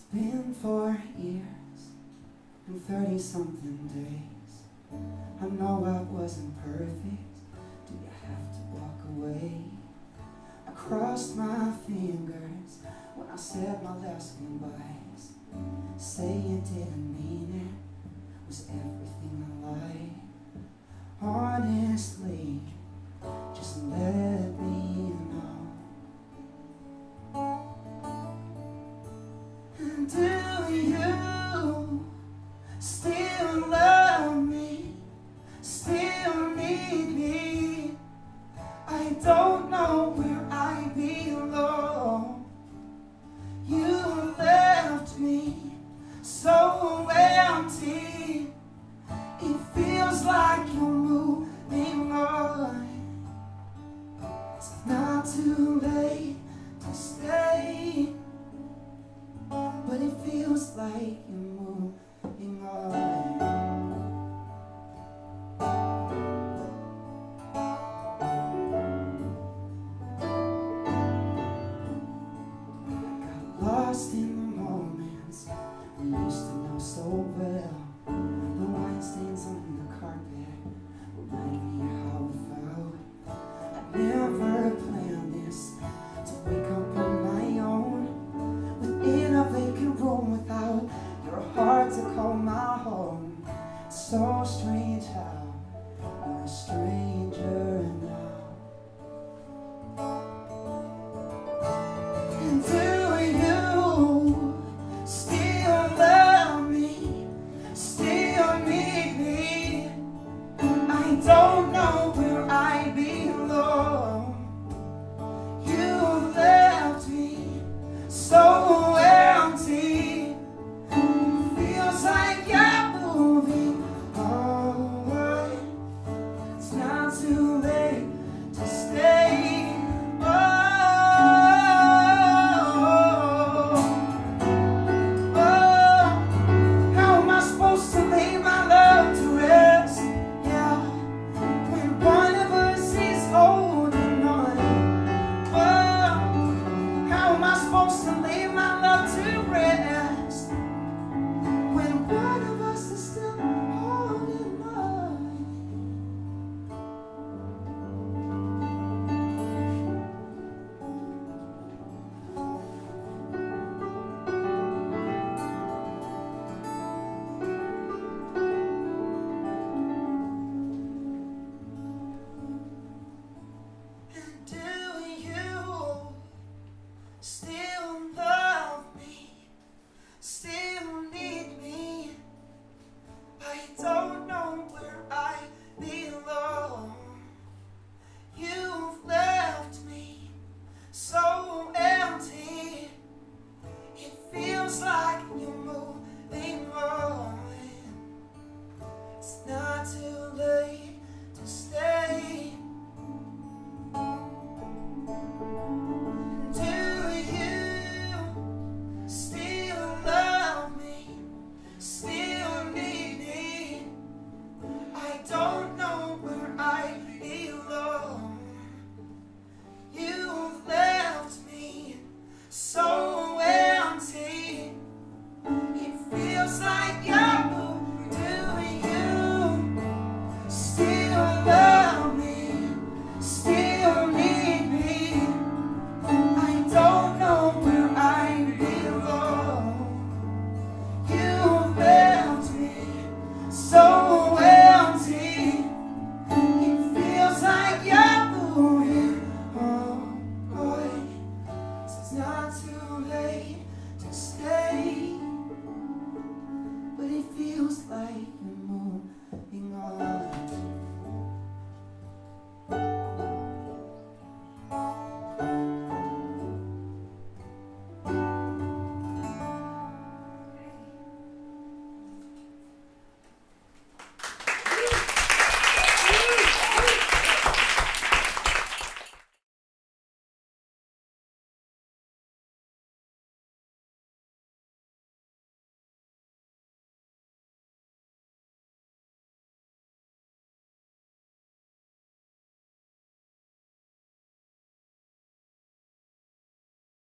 Been 4 years and 30-something days. I know I wasn't perfect. Do you have to walk away? I crossed my fingers when I said my last goodbyes. Say you didn't mean it, was everything a lie? Honestly, just let me know. Do you still love me? Still need me? I don't know where I belong. You left me so empty. It feels like you're moving on. It's not too late to stay, but it feels like you're moving on. I got lost in the moments we used to know so well. The wine stains on the carpet remind me how it felt. I never planned this, to wake up on my own in a vacant room without your heart to call my home. It's so strange how you're a stranger now. And do you still love me? Still need me? I don't know